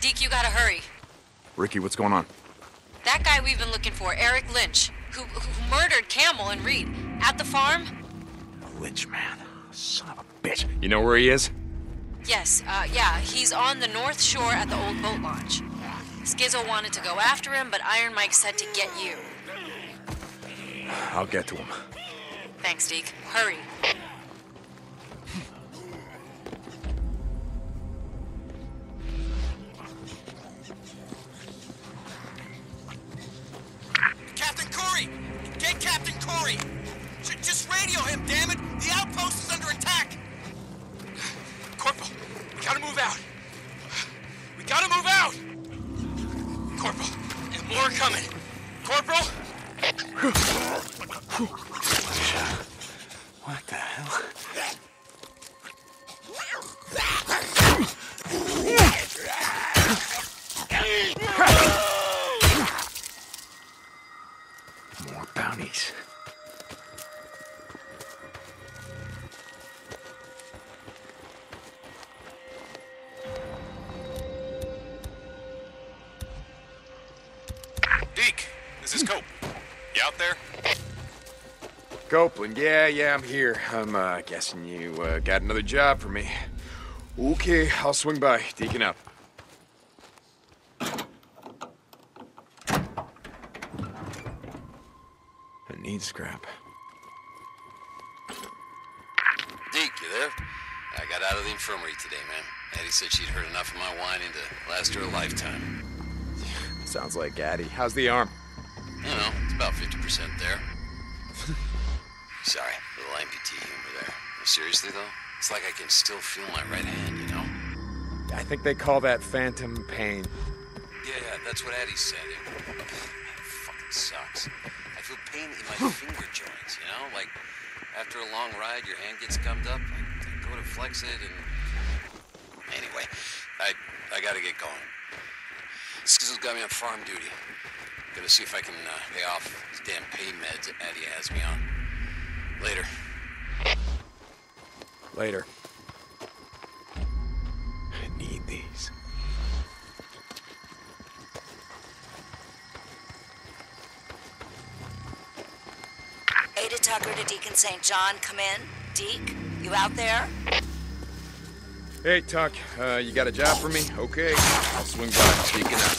Deke, you gotta hurry. Ricky, what's going on? That guy we've been looking for, Eric Lynch, who murdered Camel and Reed at the farm. Lynch, man. Son of a bitch. You know where he is? Yes, yeah, he's on the North Shore at the old boat launch. Skizzo wanted to go after him, but Iron Mike said to get you. I'll get to him. Thanks, Deke. Hurry. Captain Corey! Get Captain Corey! Just radio him, damn it! The outpost is under attack! Corporal, we gotta move out. We gotta move out! Corporal, and more are coming. Corporal? What the hell? More bounties. Deke, this is Cope. You out there? Copeland, yeah, I'm here. I'm guessing you got another job for me. Okay, I'll swing by. Deacon up. I need scrap. Deke, you there? I got out of the infirmary today, man. Addie said she'd heard enough of my whining to last her a lifetime. Sounds like Addie. How's the arm? You know, it's about 50% there. Sorry, a little amputee humor there. Seriously, though? It's like I can still feel my right hand, you know? I think they call that phantom pain. Yeah, that's what Addie said. It fucking sucks. I feel pain in my finger joints, you know? Like, after a long ride, your hand gets gummed up. I go to flex it and... Anyway, I gotta get going. Skizzo's got me on farm duty. Gotta see if I can pay off these damn pain meds that Addie has me on. Later. Later. I need these. Ada Tucker to Deacon St. John, come in. Deke, you out there? Hey, Tuck, you got a job for me? Okay, I'll swing by. Deacon up.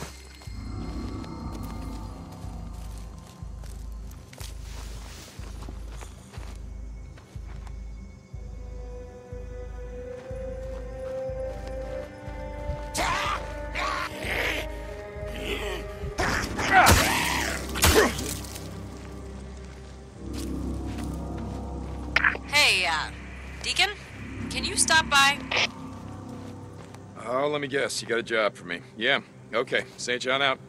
Hey, Deacon? Can you stop by? Oh, let me guess. You got a job for me. Yeah, okay. St. John out.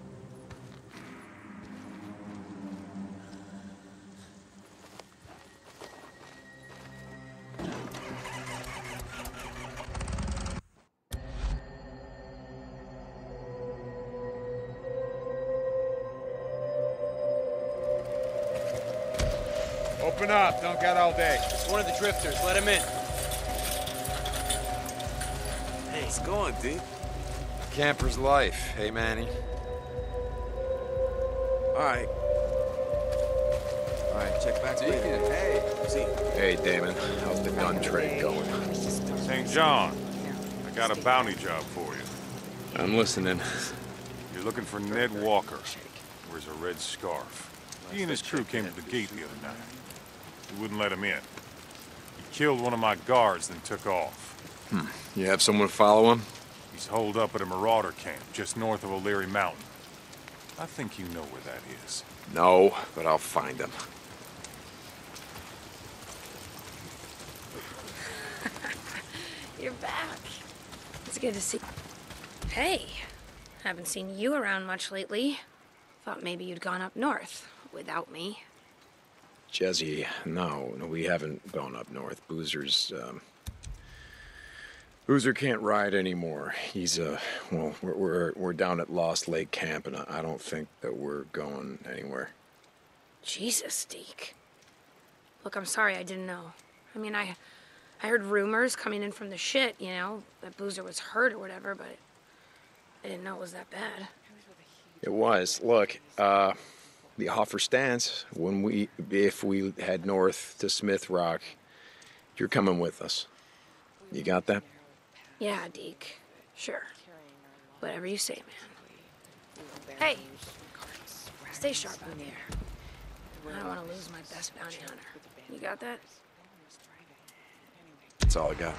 Open up. Don't get all day. It's one of the drifters. Let him in. Hey, what's going, Deke? Camper's life. Hey, Manny. All right, check back later. Hey, see. Hey, Damon. How's the gun trade going? St. John, I got a bounty job for you. I'm listening. You're looking for Ned Walker. Wears a red scarf. He and his crew came to the gate the other night. We wouldn't let him in. He killed one of my guards, then took off. You have someone follow him? He's holed up at a marauder camp just north of O'Leary Mountain. I think you know where that is. No, but I'll find him. You're back. It's good to see. Hey, haven't seen you around much lately. Thought maybe you'd gone up north without me. Jesse, no, we haven't gone up north. Boozer can't ride anymore. He's, well, we're down at Lost Lake Camp, and I don't think that we're going anywhere. Jesus, Deke. Look, I'm sorry I didn't know. I mean, I heard rumors coming in from the shit, you know, that Boozer was hurt or whatever, but I didn't know it was that bad. It was. Look, the offer stands. If we head north to Smith Rock, you're coming with us. You got that? Yeah, Deke. Sure. Whatever you say, man. Hey! Stay sharp out there. I don't want to lose my best bounty hunter. You got that? That's all I got.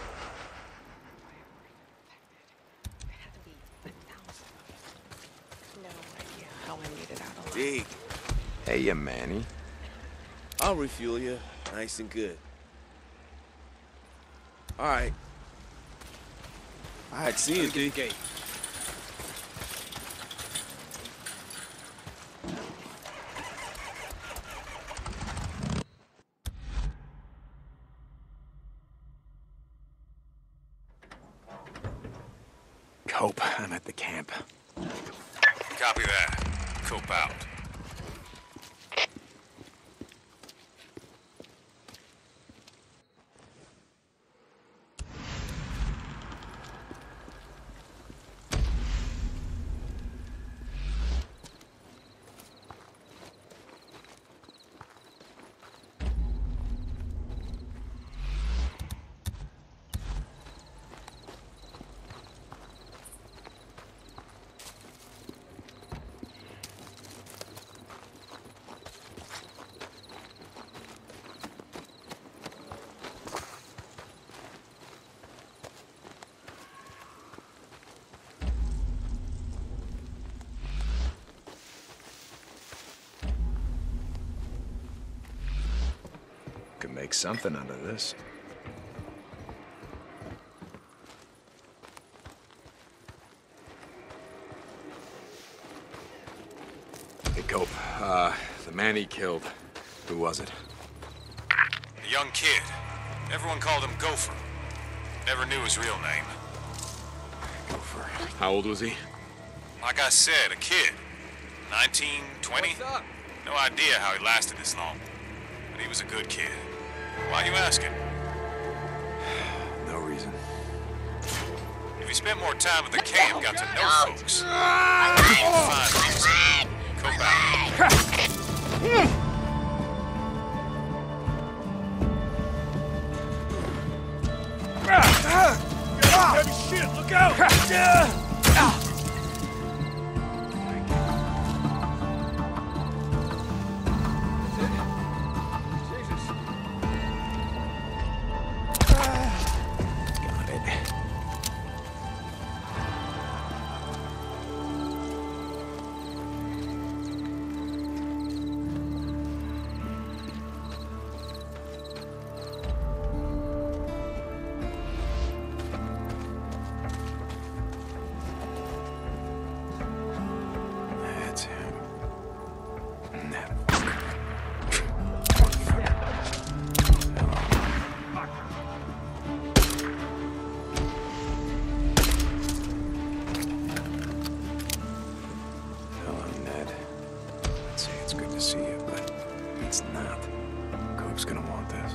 Deke, Hey, you Manny. I'll refuel you, nice and good. All right. All right, see you, Deke. Cope, I'm at the camp. Copy that. Cope out. Could make something out of this. Hey, Cope, the man he killed, who was it? A young kid. Everyone called him Gopher. Never knew his real name. Gopher. How old was he? Like I said, a kid. 19, 20? What's up? No idea how he lasted this long. But he was a good kid. Why are you asking? No reason. If you spent more time at the camp, got to know folks, you'd find reason. Cope out. Heavy shit, look out! Got it. That's him. That Hello, Ned. I'd say it's good to see you, but it's not. Cope's gonna want this.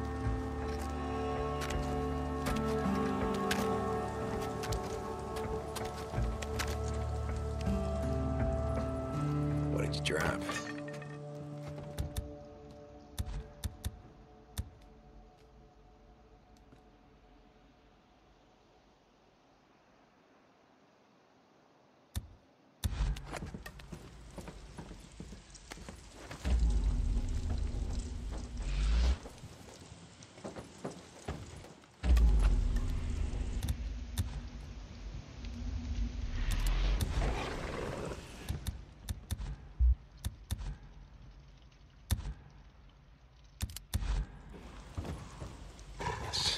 What did you drop? Yes.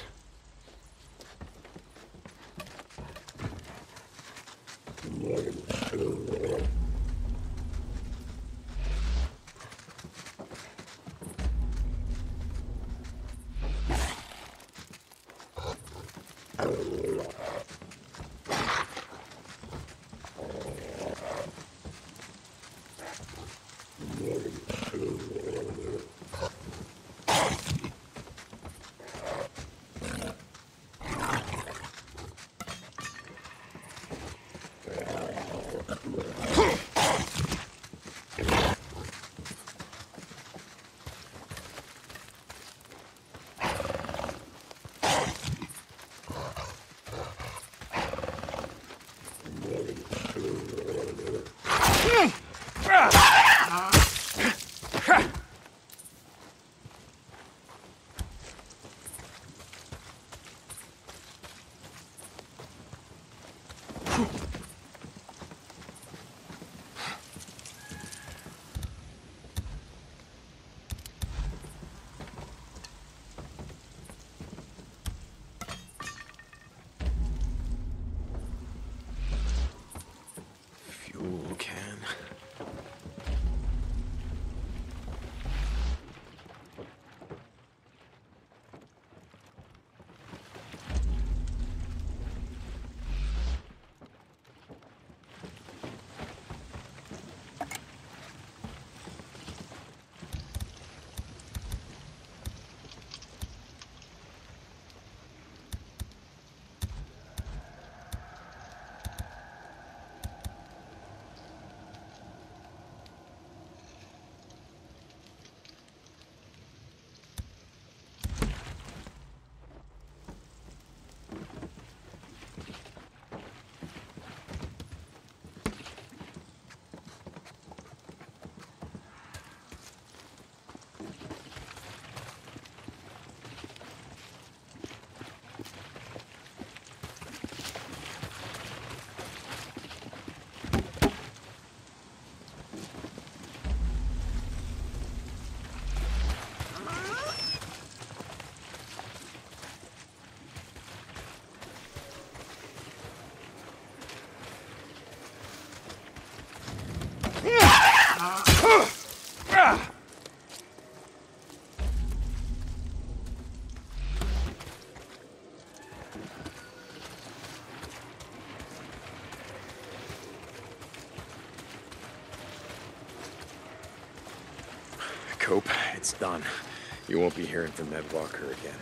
Nope, it's done. You won't be hearing from Ned Walker again.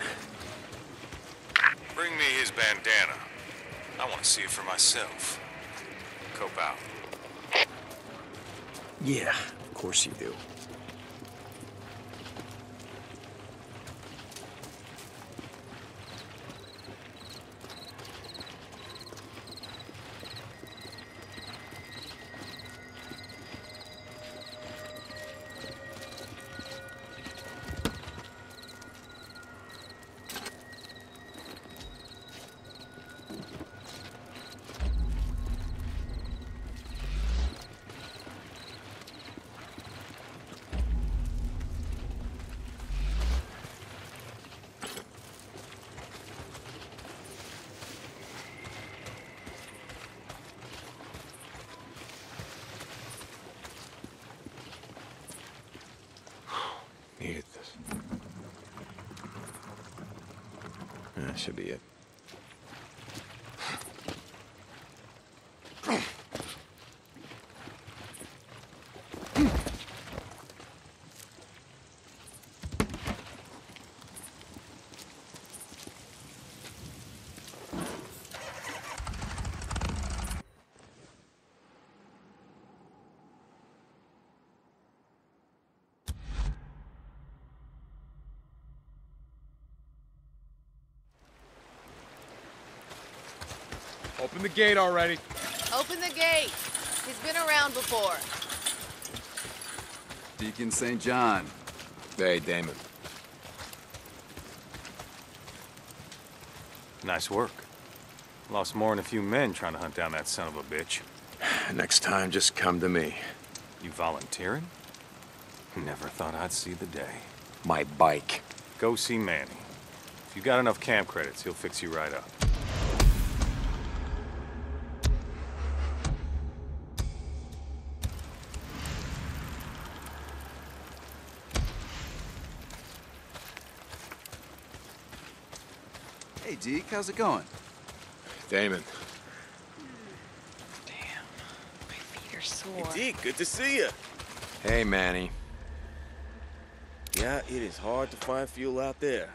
Bring me his bandana. I want to see it for myself. Cope out. Yeah, of course you do. Needed this. That should be it. Open the gate already. Open the gate. He's been around before. Deacon St. John. Hey, Damon. Nice work. Lost more than a few men trying to hunt down that son of a bitch. Next time, just come to me. You volunteering? Never thought I'd see the day. My bike. Go see Manny. If you got enough camp credits, he'll fix you right up. Hey, Deke, how's it going? Damon. Damn. My feet are sore. Hey, Deke, good to see you. Hey, Manny. Yeah, it is hard to find fuel out there.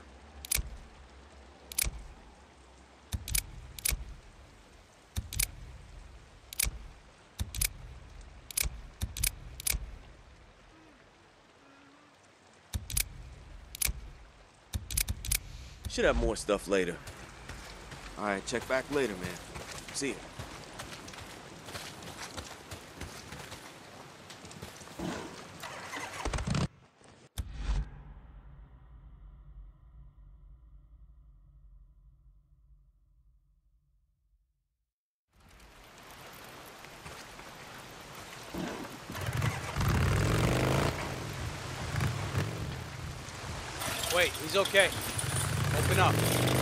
Should have more stuff later. All right, check back later, man. See ya. Wait, he's okay. Open up.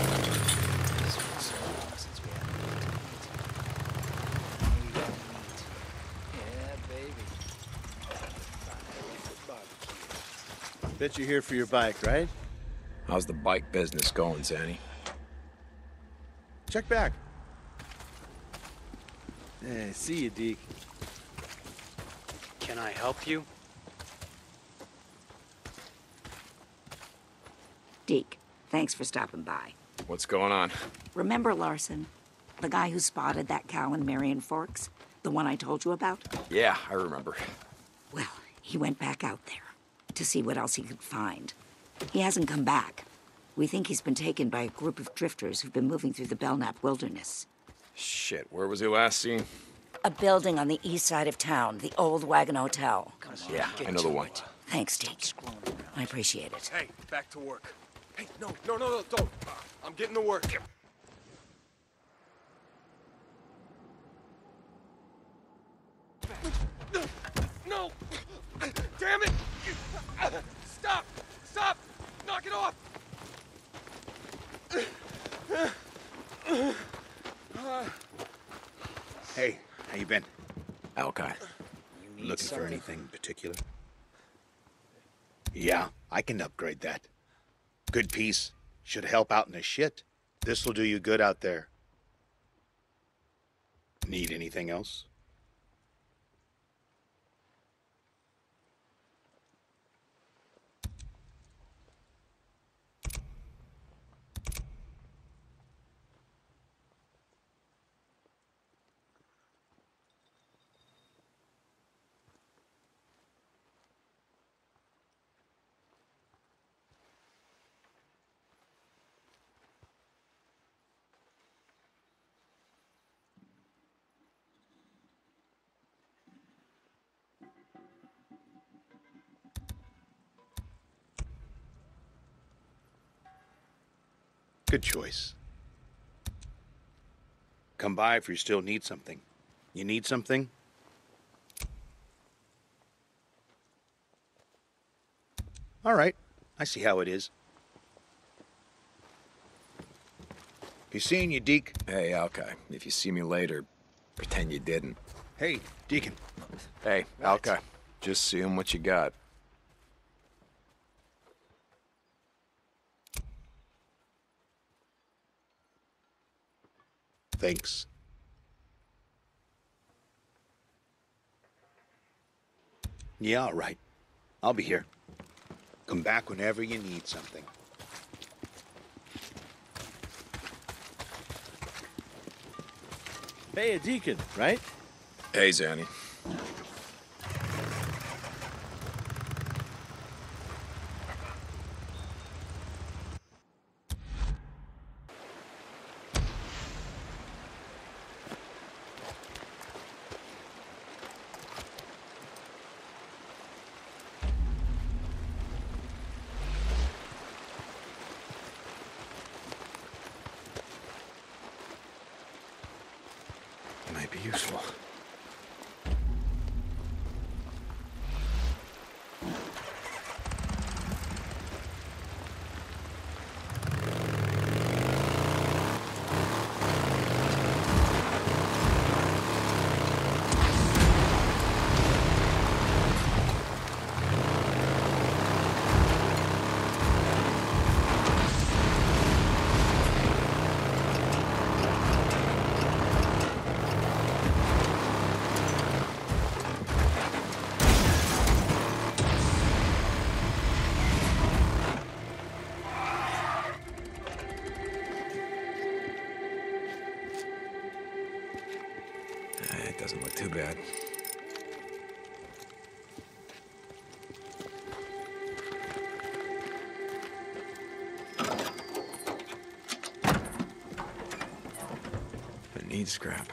Bet you're here for your bike, right? How's the bike business going, Zanny? Check back. See you, Deke. Can I help you? Deke, thanks for stopping by. What's going on? Remember Larson? The guy who spotted that cow in Marion Forks? The one I told you about? Yeah, I remember. Well, he went back out there to see what else he could find. He hasn't come back. We think he's been taken by a group of drifters who've been moving through the Belknap wilderness. Shit, where was he last seen? A building on the east side of town, the old Wagon Hotel. Yeah, I know the one. Thanks, Deke. I appreciate it. Hey, back to work. Hey, no, don't. I'm getting to work. No! Damn it! Stop! Stop! Knock it off! Hey, how you been? Alki. Looking for anything in particular? Yeah, I can upgrade that. Good piece. Should help out in the shit. This'll do you good out there. Need anything else? Good choice. Come by if you still need something. You need something? All right. I see how it is. Be seeing you, Deke. Hey, Alki. If you see me later, pretend you didn't. Hey, Deacon. Hey, Alki. Just seeing what you got. Thanks. Yeah, all right. I'll be here. Come back whenever you need something. Hey, a Deacon, right? Hey, Zanny. Might be useful. It doesn't look too bad. It needs scrap.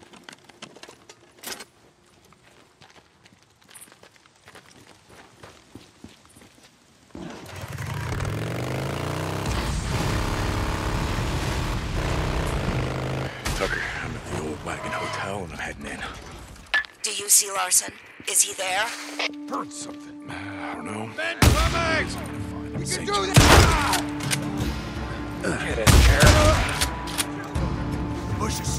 Tucker, I'm at the old Wagon Hotel and I'm heading in. Do you see Larson? Is he there? Heard something. I don't know. Men coming! You can do this! Get in here. Bushes.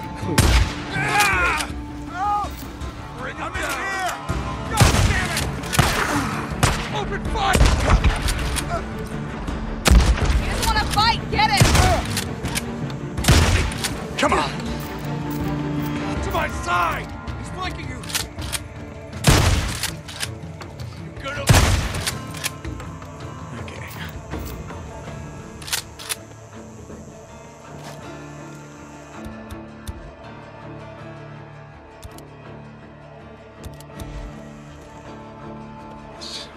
Bring him in here! God damn it! Open fire! He doesn't want to fight! Get him! Come on! To my side! He's flanking you! You're gonna... Okay. Yes.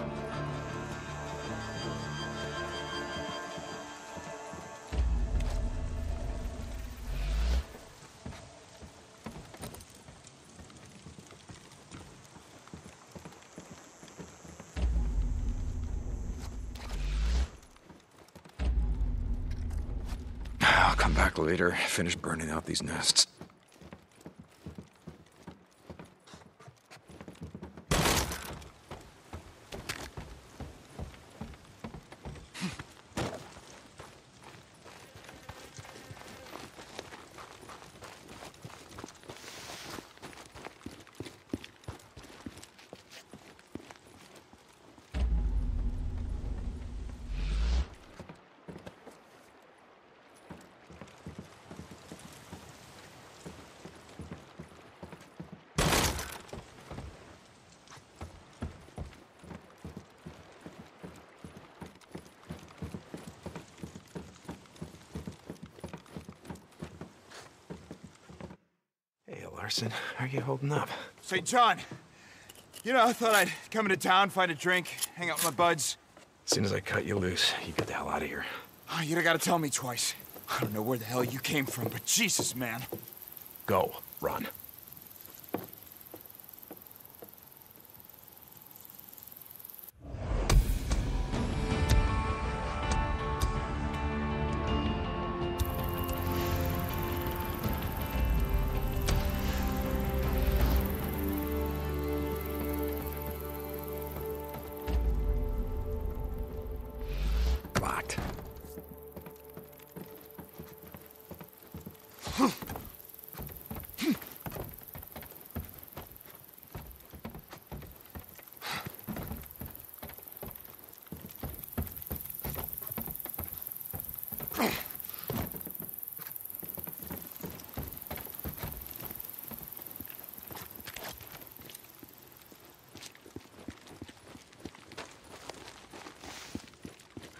I'll come back later, finish burning out these nests. Hey, Larson, how are you holding up? St. John, you know, I thought I'd come into town, find a drink, hang out with my buds. As soon as I cut you loose, you get the hell out of here. Oh, you don't gotta tell me twice. I don't know where the hell you came from, but Jesus, man. Go, run.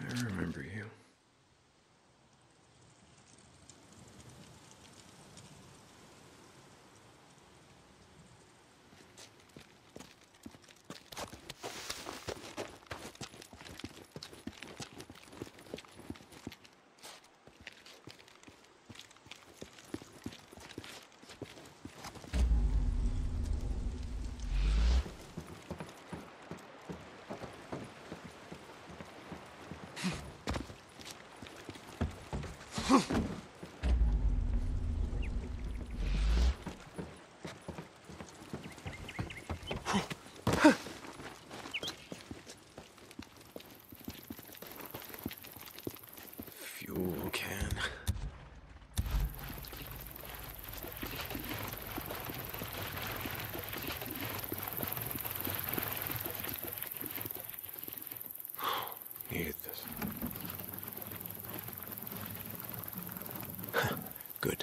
I remember you. Fuel can. Needed this. Good.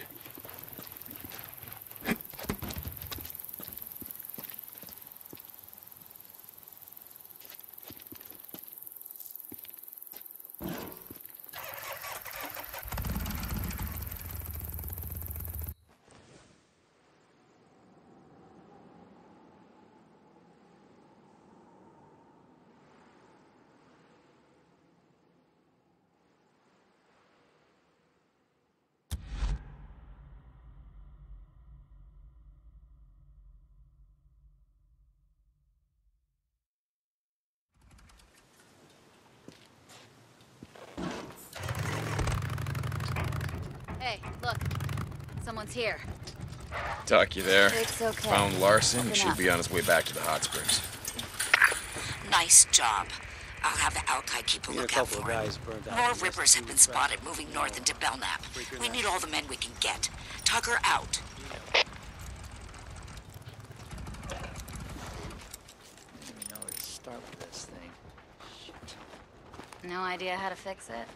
Hey, look. Someone's here. Doc, you there? It's okay. Found Larson. Looking Should up. be on his way back to the hot springs. Nice job. I'll have the Alki keep a Me and a lookout couple of for him. guys burned out More in Rippers have been spotted moving north into Belknap. We need all the men we can get. Tucker out. I don't even know where to start with this thing. Shit. No idea how to fix it?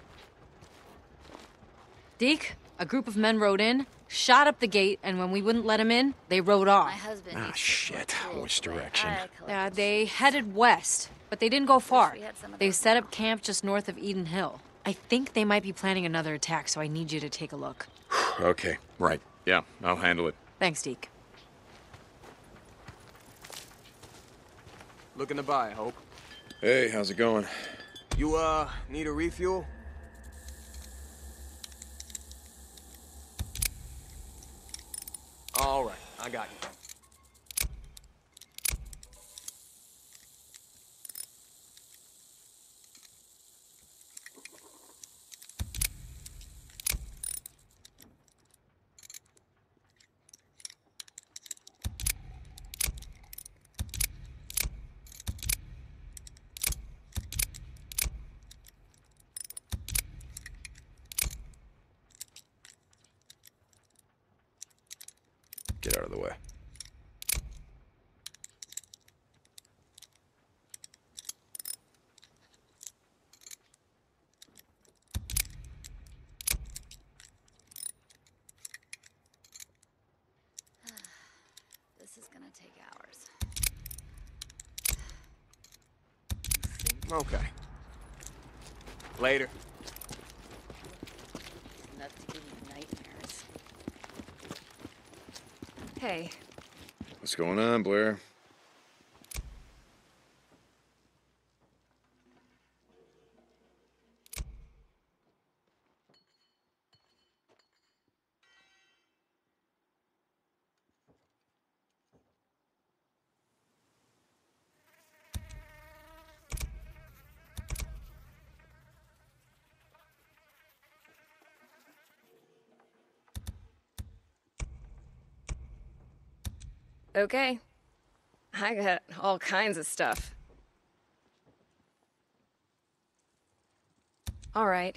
Deke, a group of men rode in, shot up the gate, and when we wouldn't let them in, they rode My off. husband Ah, needs to shit. collect tools, Which but direction? I collect They headed west, but they didn't go far. we had some of They those set up camp just north of Eden Hill. I think they might be planning another attack, so I need you to take a look. Okay, right. Yeah, I'll handle it. Thanks, Deke. Looking to buy, Hope. Hey, how's it going? You, need a refuel? All right, I got you. Get out of the way. This is gonna take hours. Okay. Later. Enough to give you nightmares. Hey, What's going on, Blair? okay. I got all kinds of stuff. All right.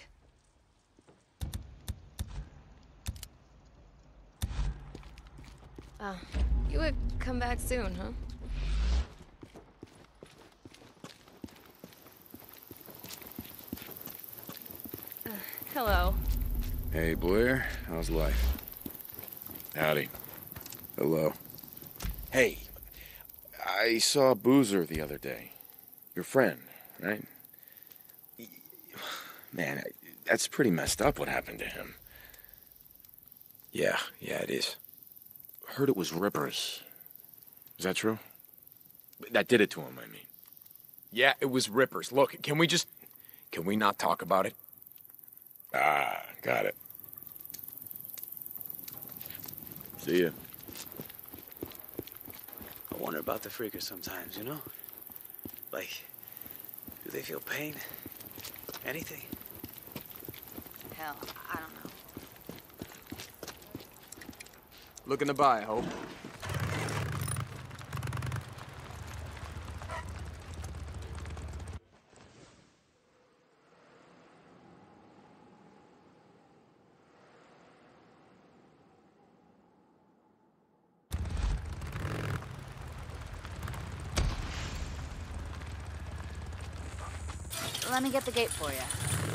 You would come back soon, huh? Hello. Hey, Blair. How's life? Howdy. Hello. Hey, I saw Boozer the other day. Your friend, right? Man, that's pretty messed up what happened to him. Yeah, it is. Heard it was Rippers. Is that true? That did it to him, I mean. Yeah, it was Rippers. Look, can we not talk about it? Ah, got it. See ya. I wonder about the freakers sometimes, you know? Like, do they feel pain? Anything? Hell, I don't know. Looking to buy, Hope. Let me get the gate for you.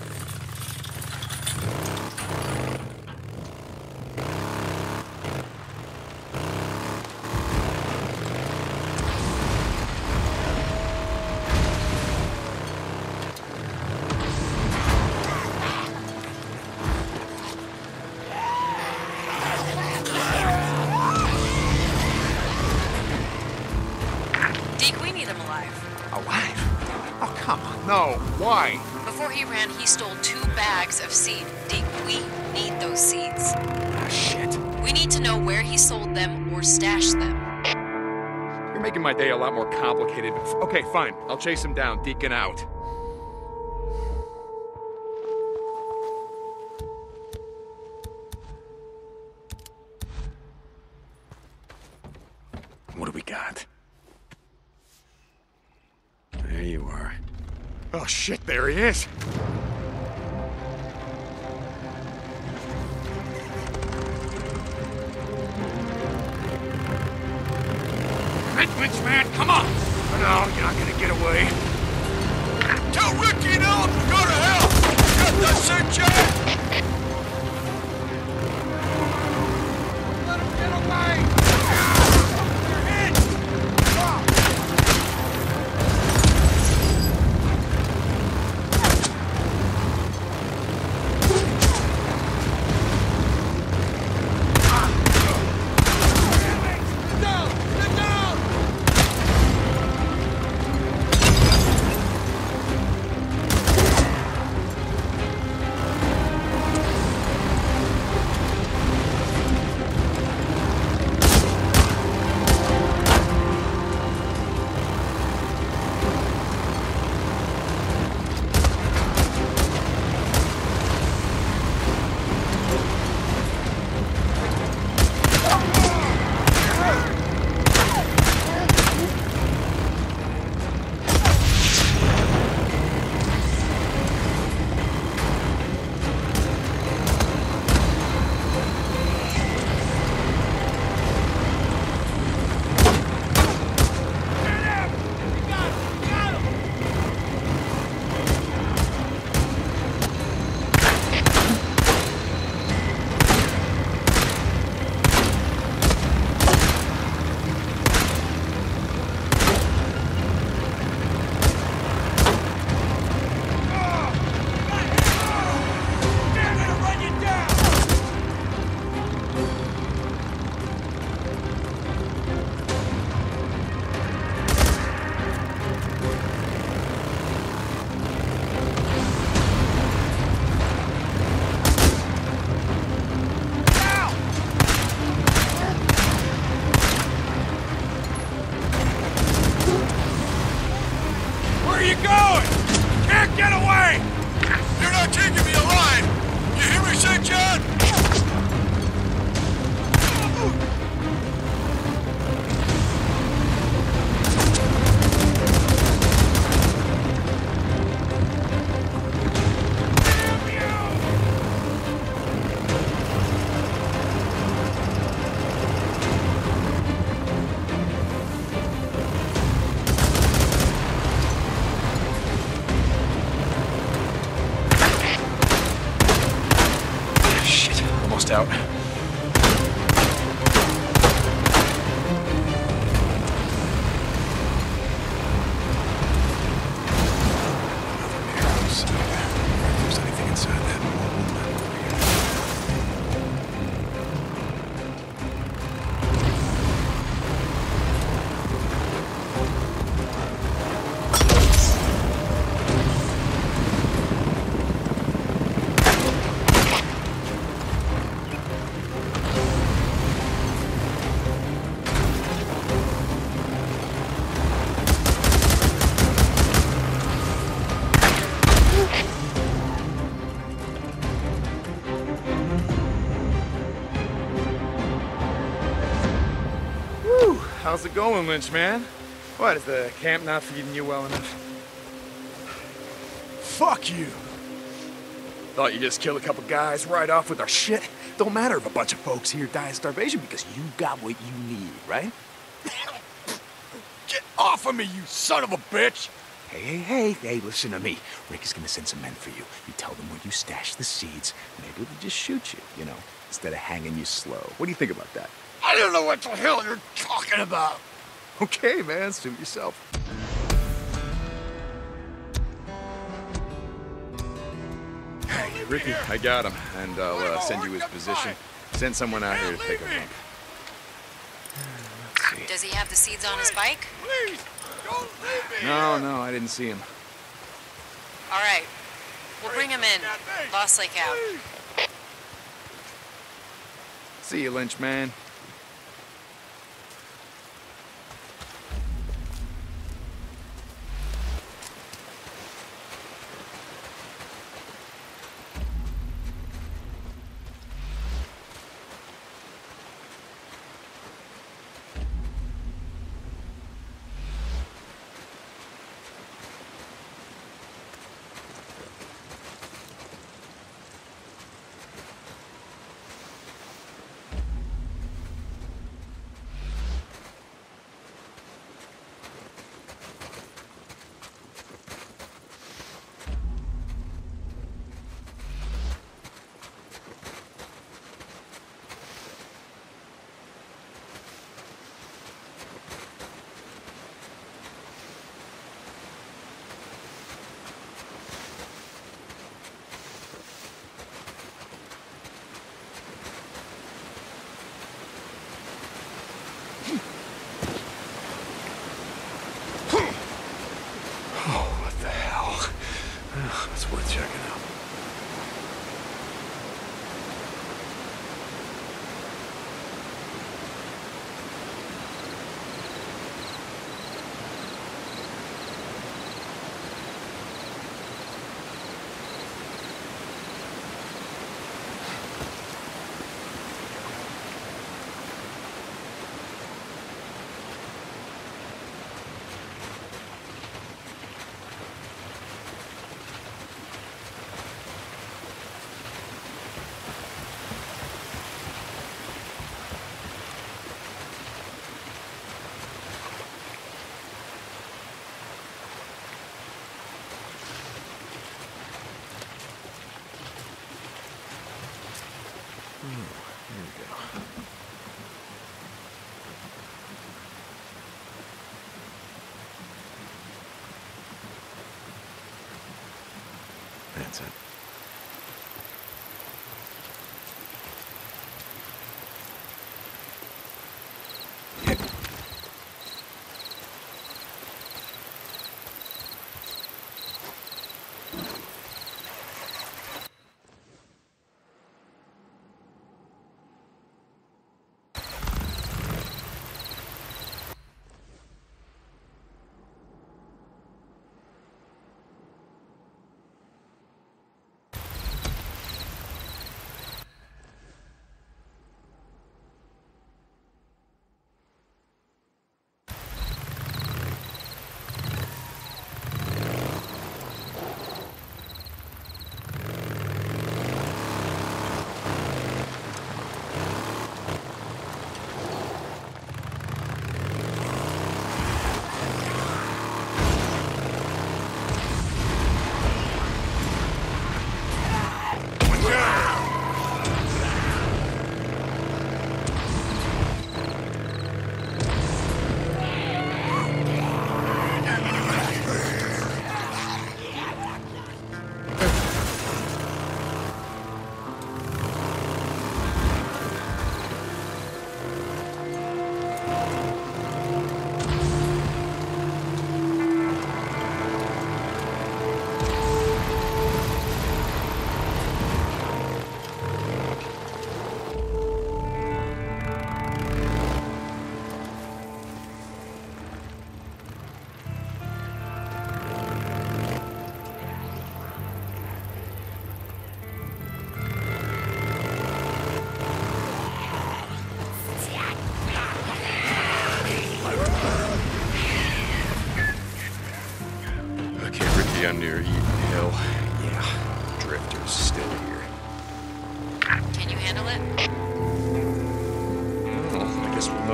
Deke, we need him alive. Alive? Oh, come on. No. Why? Before he ran, he stole 2 bags of seed. Deke, we need those seeds. Ah, shit. We need to know where he sold them or stashed them. You're making my day a lot more complicated. Okay, fine. I'll chase him down. Deacon out. What do we got? There you are. Oh, shit, there he is. Lynch, man, come on! No, you're not gonna get away. Tell Ricky and Ellen to go to hell! Got that same Jack? Let him get away! Out. There's anything How's it going, Lynch, man? What, is the camp not feeding you well enough? Fuck you! Thought you just killed a couple guys right off with our shit? Don't matter if a bunch of folks here die of starvation because you got what you need, right? Get off of me, you son of a bitch! Hey, listen to me. Rick is gonna send some men for you. You tell them where you stash the seeds. Maybe they'll just shoot you, you know, instead of hanging you slow. What do you think about that? I don't know what the hell you're talking about. Okay, man, suit yourself. Hey, Ricky, I got him, and I'll send you his position. Send someone out here to take a look. Does he have the seeds on his bike? Please, don't leave me. No, I didn't see him. All right. We'll bring him in. Lost Lake out. See you, Lynch, man. It's worth checking out. Here we go. That's it.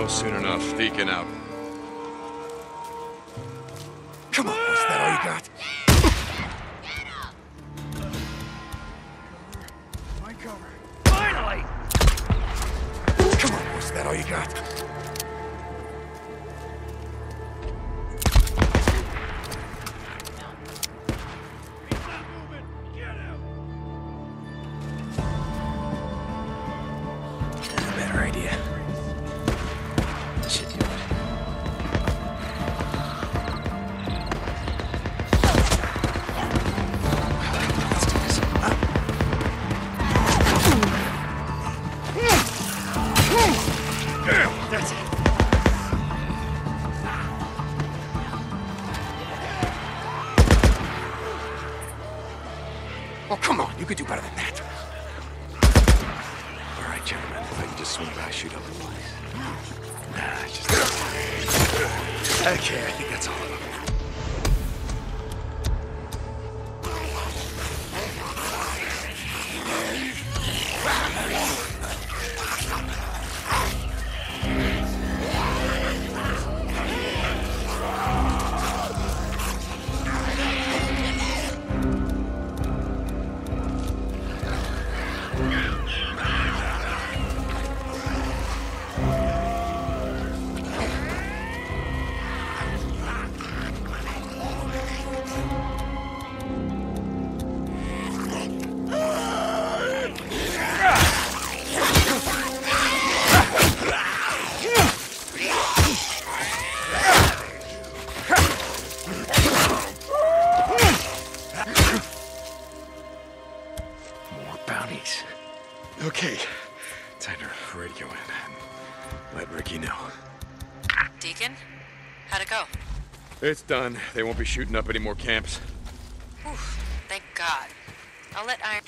know soon enough. Deacon out. Come on, is that all you got? My cover. Finally! Come on, is that all you got? Better idea. Should do it. Let's do this. That's it. Oh, come on. You could do better than that. All right, gentlemen. If I can just swing by, shoot up the place. Nah, it's just... Okay, I think that's all of them. Bounties. Okay. Time to radio in and let Ricky know. Deacon? How'd it go? It's done. They won't be shooting up any more camps. Whew, thank God. I'll let Iron...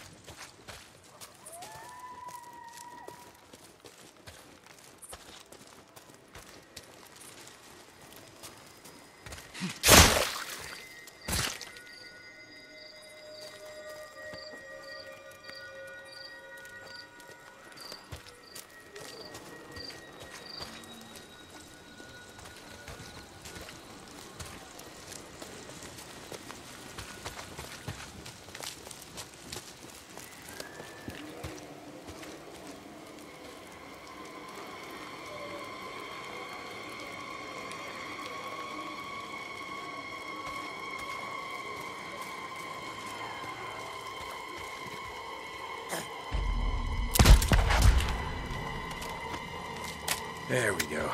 There we go.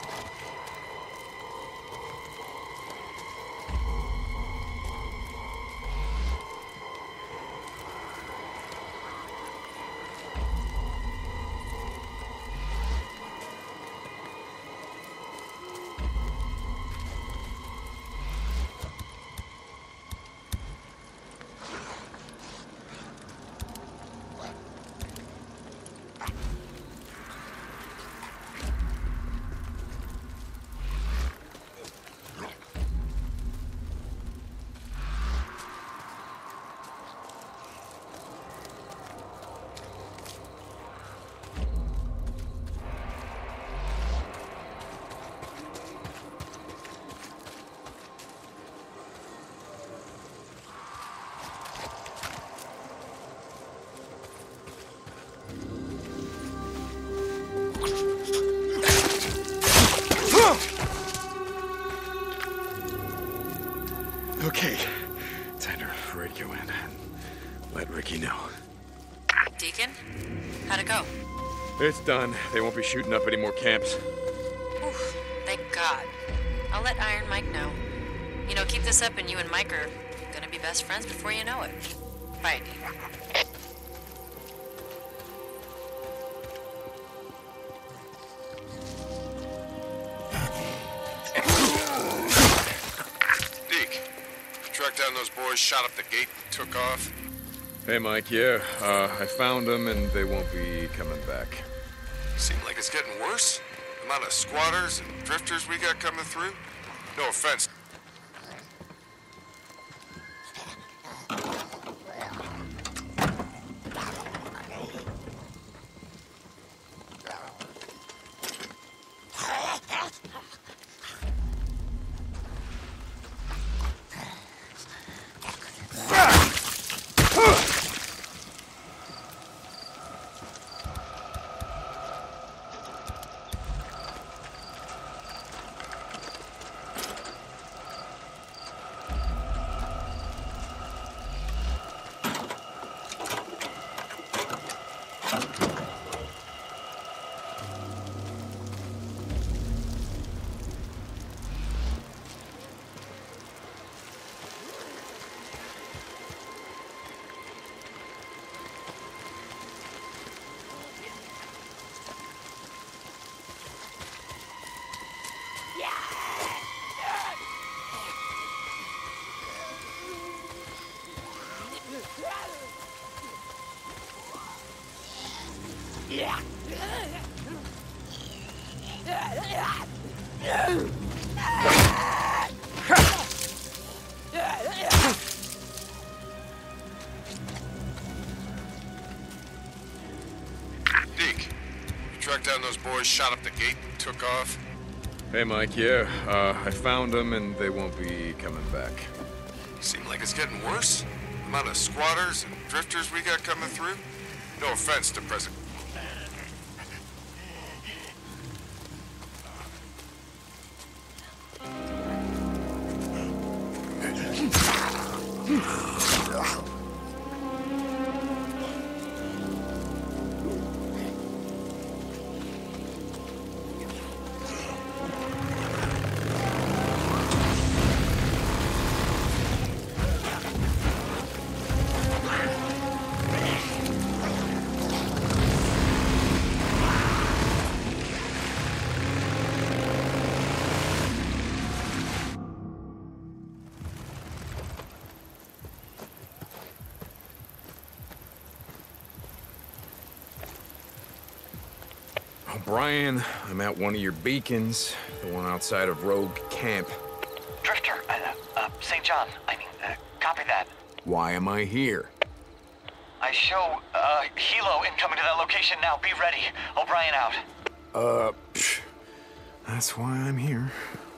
Okay. Time to radio in and let Ricky know. Deacon? How'd it go? It's done. They won't be shooting up any more camps. Whew, thank God. I'll let Iron Mike know. You know, keep this up and you and Mike are gonna be best friends before you know it. Bye, Deacon. Tracked down those boys, shot up the gate, took off. Hey, Mike, yeah, I found them and they won't be coming back. Seems like it's getting worse. The amount of squatters and drifters we got coming through. No offense. Deke, you tracked down those boys, shot up the gate, and took off? Hey, Mike, yeah, I found them and they won't be coming back. Seem like it's getting worse. The amount of squatters and drifters we got coming through. No offense to President. Brian, I'm at one of your beacons, the one outside of Rogue Camp. Drifter, St. John, copy that. Why am I here? I show, Hilo incoming to that location now. Be ready. O'Brien out. That's why I'm here.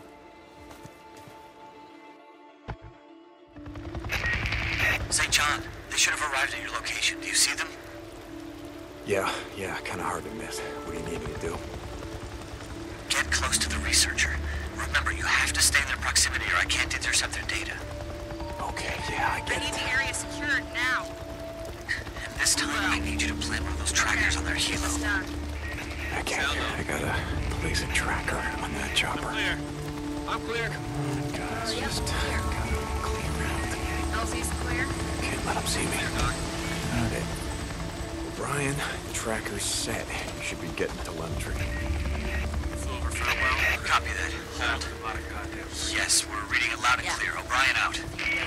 St. John, they should have arrived at your location. Do you see them? Yeah, kinda hard to miss. What do you need me to do? Get close to the researcher. Remember, you have to stay in their proximity or I can't intercept their data. Okay, yeah, I get it. I need the area secured now. And this time, I need you to plant one of those trackers on their Hilo. I can't. I gotta place a tracker on that chopper. I'm clear. Come on, guys, just gotta clear out. LZ's clear? Can't let them see me. Got it. Brian, the tracker's set. You should be getting telemetry. Over farewell. Copy that. Hold. Yes, we're reading it loud and clear. O'Brien out.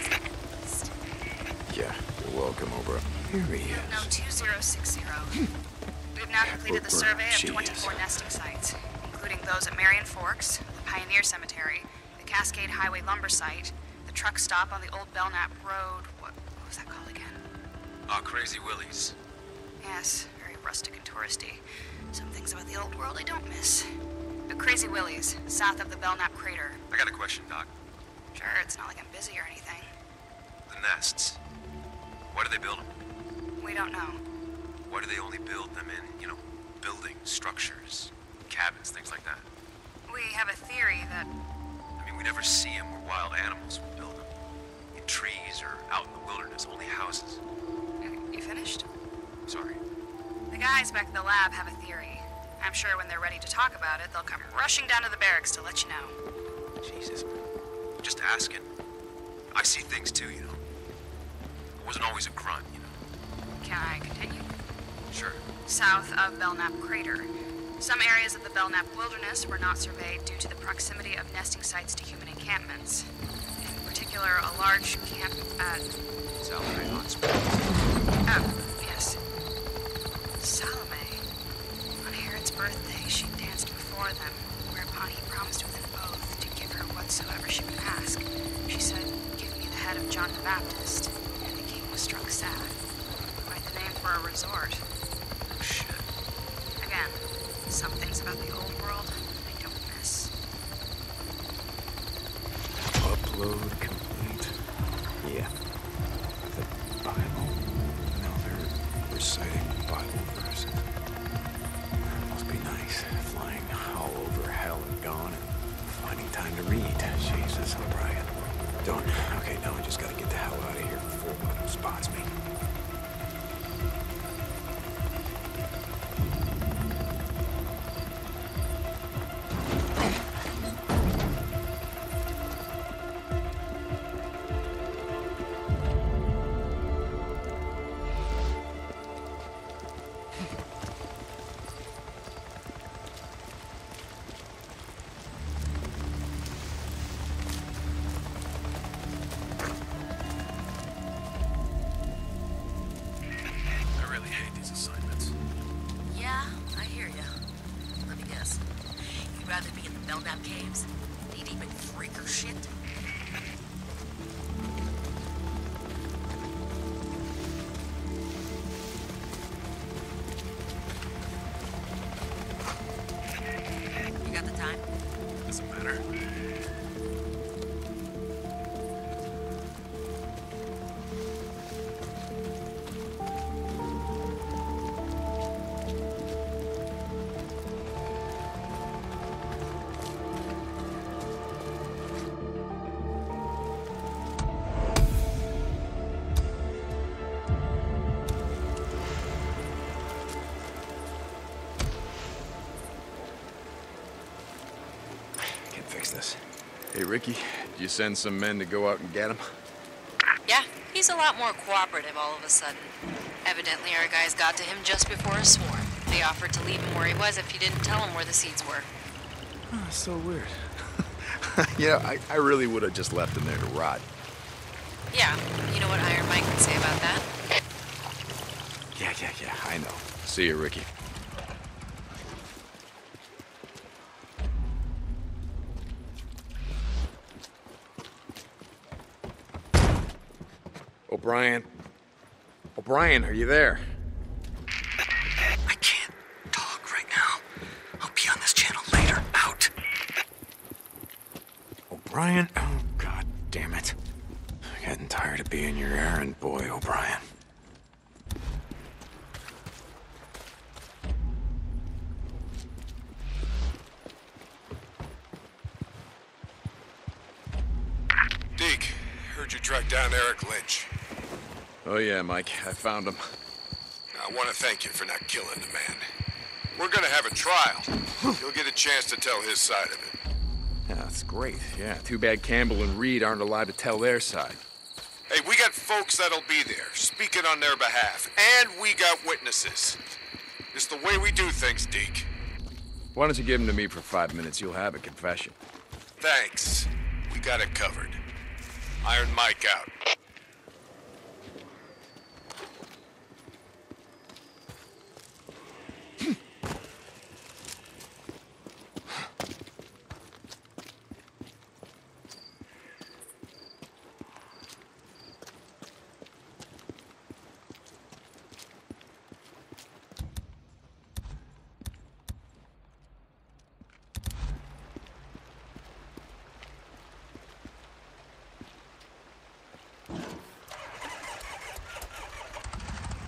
Yeah, you're welcome, Oprah. Here he is. No 2060. We've now completed the survey of 24 nesting sites, including those at Marion Forks, the Pioneer Cemetery, the Cascade Highway lumber site, the truck stop on the old Belknap Road. What was that called again? Crazy Willie's. Yes, very rustic and touristy. Some things about the old world I don't miss. The Crazy Willie's, south of the Belknap Crater. I got a question, Doc. Sure, it's not like I'm busy or anything. The nests. Why do they build them? We don't know. Why do they only build them in, buildings, structures, cabins, things like that? We have a theory that... I mean, we never see them where wild animals would build them. In trees or out in the wilderness, only houses. You finished? Sorry. The guys back at the lab have a theory. I'm sure when they're ready to talk about it, they'll come rushing down to the barracks to let you know. Jesus, man. Just asking. I see things too, I wasn't always a grunt, Can I continue? Sure. South of Belknap Crater. Some areas of the Belknap Wilderness were not surveyed due to the proximity of nesting sites to human encampments. In particular, a large camp at... Salome Hot Springs. Oh, yes. Salome. On Herod's birthday, she danced before them, whereupon he promised with an oath to give her whatsoever she would ask. She said, "Give me the head of John the Baptist," and the king was struck sad. Quite the name for a resort. Oh, shit. Again, some things about the old world I don't miss. Upload complete. Yeah. The Bible. Now they're reciting Bible verses. Must be nice, flying all over hell and gone and finding time to read. Jesus, O'Brien. Done. Okay, now I just gotta get the hell out of here before one of them spots me. Belknap Caves? Knee-deep in freaker shit? You got the time? Doesn't matter. This. Hey, Ricky, did you send some men to go out and get him? Yeah, he's a lot more cooperative all of a sudden. Evidently, our guys got to him just before a swarm. They offered to leave him where he was if he didn't tell them where the seeds were. Oh, so weird. I really would have just left him there to rot. Yeah, you know what Iron Mike would say about that? Yeah, I know. See you, Ricky. O'Brien, are you there? I can't talk right now. I'll be on this channel later. Out. O'Brien? Oh, God damn it. I'm getting tired of being your errand boy, O'Brien. Deke, heard you tracked down Eric Lynch. Oh yeah, Mike, I found him. I want to thank you for not killing the man. We're gonna have a trial. You'll get a chance to tell his side of it. Yeah, that's great. Yeah, too bad Campbell and Reed aren't allowed to tell their side. Hey, we got folks that'll be there, speaking on their behalf, and we got witnesses. It's the way we do things, Deke. Why don't you give him to me for 5 minutes? You'll have a confession. Thanks. We got it covered. Iron Mike out.